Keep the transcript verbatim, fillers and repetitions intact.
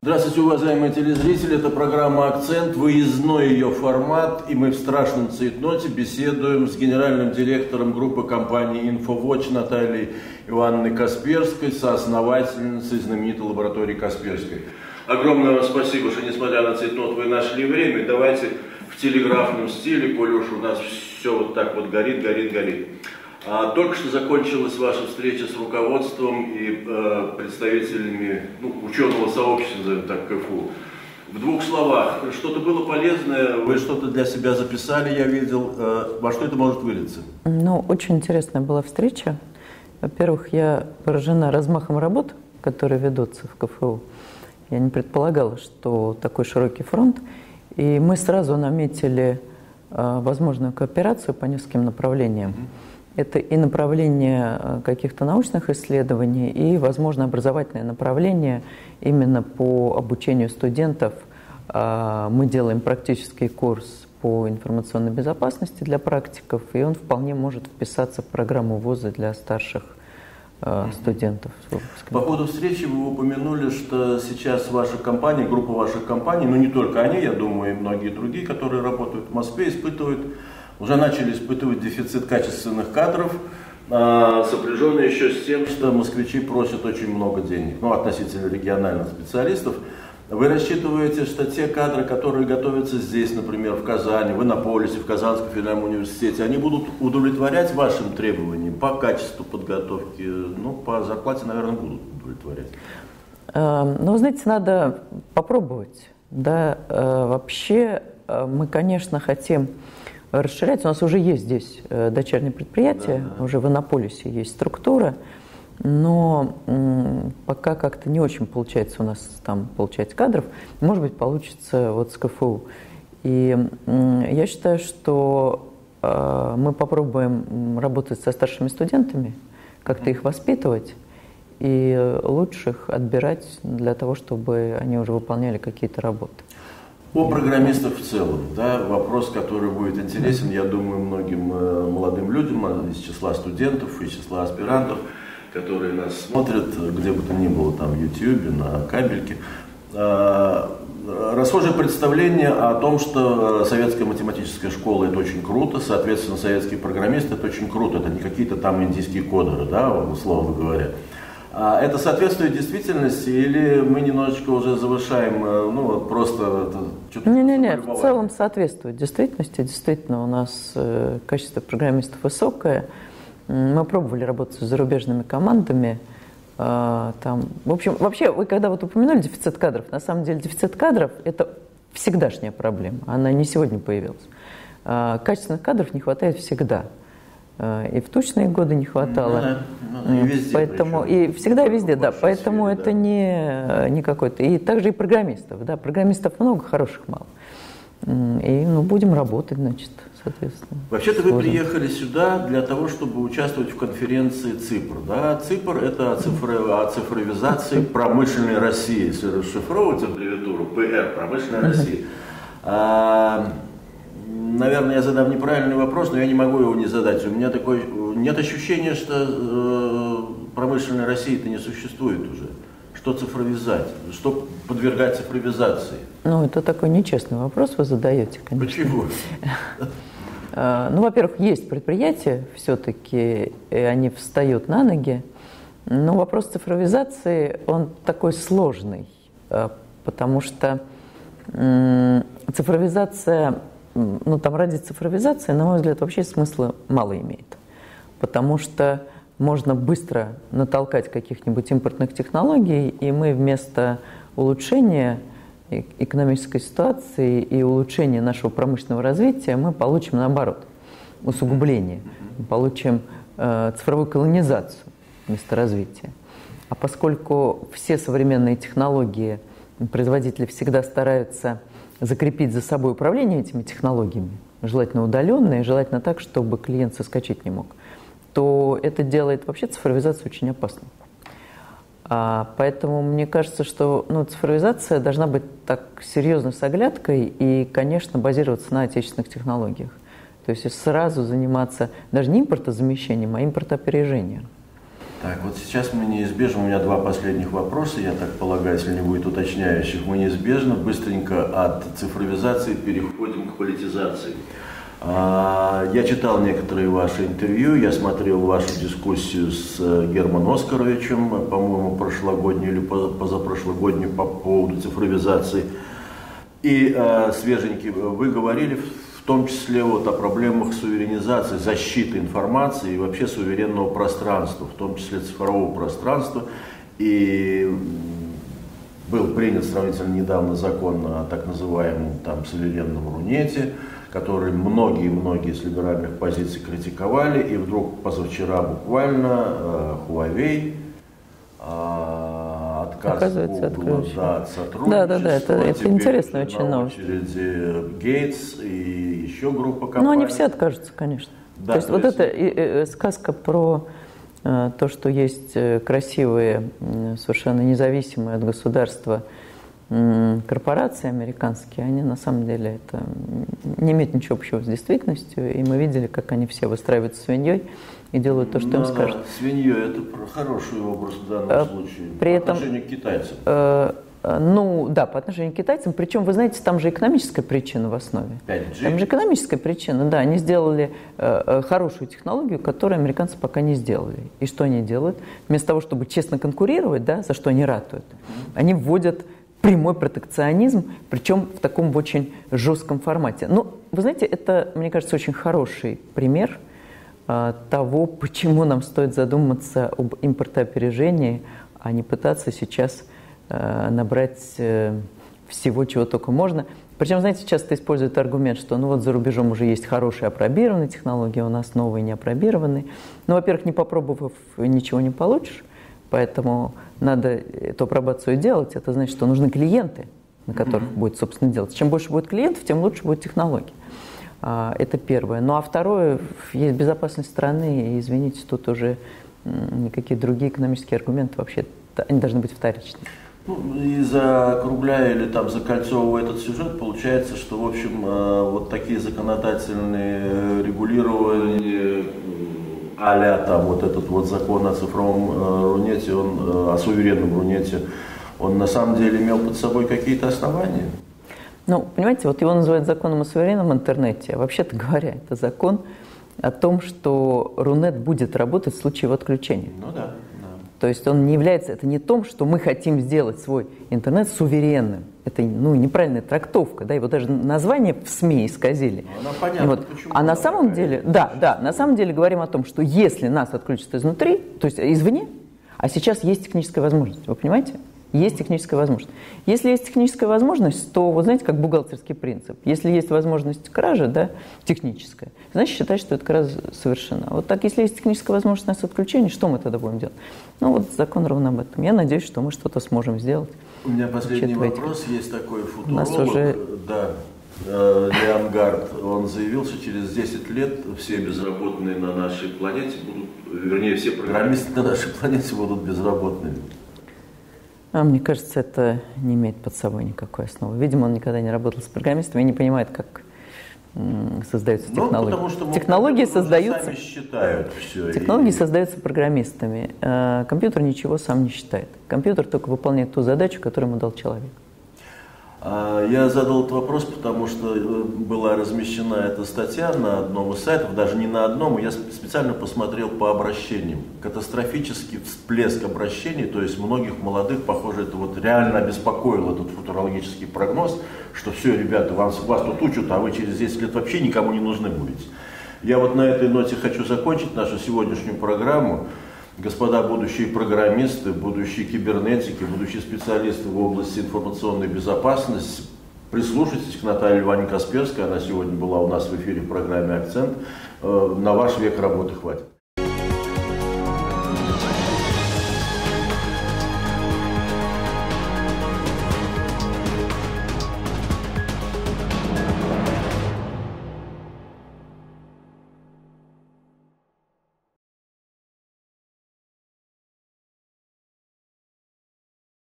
Здравствуйте, уважаемые телезрители. Это программа «Акцент», выездной ее формат, и мы в страшном цейтноте беседуем с генеральным директором группы компании «Инфовотч» Натальей Ивановной Касперской, соосновательницей знаменитой лаборатории Касперской. Огромное вам спасибо, что, несмотря на цейтнот, вы нашли время. Давайте в телеграфном стиле, коль уж у нас все вот так вот горит, горит, горит. А только что закончилась ваша встреча с руководством и э, представителями ну, ученого сообщества, назовем так, КФУ. В двух словах, что-то было полезное, вы что-то для себя записали, я видел. Э, во что это может вылиться? Ну, очень интересная была встреча. Во-первых, я поражена размахом работ, которые ведутся в КФУ. Я не предполагала, что такой широкий фронт. И мы сразу наметили э, возможную кооперацию по нескольким направлениям. Mm-hmm. Это и направление каких-то научных исследований, и, возможно, образовательное направление именно по обучению студентов. Мы делаем практический курс по информационной безопасности для практиков, и он вполне может вписаться в программу вуза для старших студентов. По ходу встречи вы упомянули, что сейчас ваша компания, группа ваших компаний, ну не только они, я думаю, и многие другие, которые работают в Москве, испытывают уже начали испытывать дефицит качественных кадров, а, сопряженный еще с тем, что москвичи просят очень много денег, ну, относительно региональных специалистов. Вы рассчитываете, что те кадры, которые готовятся здесь, например, в Казани, в Иннополисе, в Казанском федеральном университете, они будут удовлетворять вашим требованиям по качеству подготовки, ну, по зарплате, наверное, будут удовлетворять? Ну, вы знаете, надо попробовать. Да, вообще мы, конечно, хотим расширяется. У нас уже есть здесь дочерние предприятия, да, да. Уже в Иннополисе есть структура, но м, пока как-то не очень получается у нас там получать кадров. Может быть, получится вот с КФУ. И м, я считаю, что э, мы попробуем работать со старшими студентами, как-то их воспитывать и лучших отбирать для того, чтобы они уже выполняли какие-то работы. О программистах в целом, да, вопрос, который будет интересен, я думаю, многим э, молодым людям из числа студентов, из числа аспирантов, которые нас смотрят, где бы то ни было, там, в Ютьюбе, на кабельке. Э, расхожее представление о том, что советская математическая школа – это очень круто, соответственно, советские программисты – это очень круто, это не какие-то там индийские кодеры, да, условно говоря. Это соответствует действительности или мы немножечко уже завышаем, ну вот просто... Не-не-не, в целом соответствует действительности. Действительно, у нас э, качество программистов высокое. Мы пробовали работать с зарубежными командами. Э, там, в общем, вообще, вы когда вот упомянули дефицит кадров, на самом деле дефицит кадров – это всегдашняя проблема, она не сегодня появилась. Э, качественных кадров не хватает всегда. И в тучные годы не хватало, ну, да, и везде, поэтому и всегда везде, да, поэтому сфере, это да. не, не какой-то. И также и программистов, да, программистов много, хороших мало. И ну, будем работать, значит, соответственно. Вообще-то вы приехали сюда для того, чтобы участвовать в конференции ЦИПР, да? ЦИПР – это о цифровизации промышленной России, если расшифровывать аббревиатуру ПР, промышленная Россия. Наверное, я задам неправильный вопрос, но я не могу его не задать. У меня такой нет ощущения, что э, промышленной России-то не существует уже. Что цифровизать? Что подвергать цифровизации? Ну, это такой нечестный вопрос вы задаете, конечно. Почему? Ну, во-первых, есть предприятия, все-таки они встают на ноги. Но вопрос цифровизации, он такой сложный, потому что цифровизация... Ну, там ради цифровизации, на мой взгляд, вообще смысла мало имеет. Потому что можно быстро натолкать каких-нибудь импортных технологий, и мы вместо улучшения экономической ситуации и улучшения нашего промышленного развития мы получим, наоборот, усугубление. Мы получим э, цифровую колонизацию вместо развития. А поскольку все современные технологии производители всегда стараются закрепить за собой управление этими технологиями, желательно удаленно и желательно так, чтобы клиент соскочить не мог, то это делает вообще цифровизацию очень опасной. А, поэтому мне кажется, что ну, цифровизация должна быть так серьезно с оглядкой и, конечно, базироваться на отечественных технологиях. То есть сразу заниматься даже не импортозамещением, а импортоопережением. Так, вот сейчас мы неизбежно, у меня два последних вопроса, я так полагаю, если не будет уточняющих, мы неизбежно быстренько от цифровизации переходим к политизации. Я читал некоторые ваши интервью, я смотрел вашу дискуссию с Германом Оскаровичем, по-моему, прошлогоднюю или позапрошлогоднюю по поводу цифровизации. И свеженький, вы говорили в том числе вот о проблемах суверенизации, защиты информации и вообще суверенного пространства, в том числе цифрового пространства. И был принят сравнительно недавно закон о так называемом там суверенном Рунете, который многие-многие с либеральных позиций критиковали, и вдруг позавчера буквально Huawei отказ Google, да, от сотрудничества. Да, да, да, это, это интересная очень новость. Очереди Гейтс и еще группа компаний. Ну, они все откажутся, конечно. Да, то есть то вот есть... эта э, э, сказка про э, то, что есть красивые, совершенно независимые от государства э, корпорации американские, они на самом деле это не имеют ничего общего с действительностью, и мы видели, как они все выстраиваются свиньей и делают то, что Но им скажут. Свиньей – это хороший образ в данном а, случае при по этом, отношению к китайцам. Э, Ну, да, по отношению к китайцам. Причем, вы знаете, там же экономическая причина в основе. пять джи? Там же экономическая причина, да. Они сделали э, хорошую технологию, которую американцы пока не сделали. И что они делают? Вместо того, чтобы честно конкурировать, да, за что они ратуют, mm-hmm. они вводят прямой протекционизм, причем в таком очень жестком формате. Ну, вы знаете, это, мне кажется, очень хороший пример э, того, почему нам стоит задуматься об импортоопережении, а не пытаться сейчас набрать всего, чего только можно. Причем, знаете, часто используют аргумент, что ну вот за рубежом уже есть хорошие апробированные технологии, у нас новые не апробированные. Ну, во-первых, не попробовав, ничего не получишь, поэтому надо эту апробацию делать. Это значит, что нужны клиенты, на которых mm-hmm. будет, собственно, делать. Чем больше будет клиентов, тем лучше будет технология. Это первое. Ну, а второе, есть безопасность страны, и, извините, тут уже никакие другие экономические аргументы вообще, они должны быть вторичными. Ну, и закругляя или там закольцовывая этот сюжет, получается, что, в общем, вот такие законодательные регулирования, а-ля там вот этот вот закон о цифровом Рунете, он, о суверенном Рунете, он на самом деле имел под собой какие-то основания? Ну, понимаете, вот его называют законом о суверенном интернете, а вообще-то говоря, это закон о том, что Рунет будет работать в случае его отключения. Ну да. То есть он не является, это не том, что мы хотим сделать свой интернет суверенным. Это ну, неправильная трактовка, да, его даже название в СМИ исказили. Она понятна, вот. Почему. А на самом деле, да, да, на самом деле говорим о том, что если нас отключат изнутри, то есть извне, а сейчас есть техническая возможность, вы понимаете? Есть техническая возможность. Если есть техническая возможность, то, вы знаете, как бухгалтерский принцип. Если есть возможность кражи, да, техническая, значит, считать, что эта кража совершена. Вот так, если есть техническая возможность нас отключения, что мы тогда будем делать? Ну, вот закон ровно об этом. Я надеюсь, что мы что-то сможем сделать. У меня последний вопрос. Есть такой футуролог, У нас уже... да, Леонгард. Он заявил, что через десять лет все безработные на нашей планете будут, вернее, все программисты на нашей планете будут безработными. А мне кажется, это не имеет под собой никакой основы. Видимо, он никогда не работал с программистами и не понимает, как создаются ну, технологии. Потому что технологии создаются, сами считают все. Технологии и... создаются программистами. А компьютер ничего сам не считает. Компьютер только выполняет ту задачу, которую ему дал человек. Я задал этот вопрос, потому что была размещена эта статья на одном из сайтов, даже не на одном, я специально посмотрел по обращениям. Катастрофический всплеск обращений, то есть многих молодых, похоже, это вот реально обеспокоил этот футурологический прогноз, что все, ребята, вас, вас тут учат, а вы через десять лет вообще никому не нужны будете. Я вот на этой ноте хочу закончить нашу сегодняшнюю программу. Господа будущие программисты, будущие кибернетики, будущие специалисты в области информационной безопасности, прислушайтесь к Наталье Ивановне Касперской, она сегодня была у нас в эфире в программе «Акцент». На ваш век работы хватит.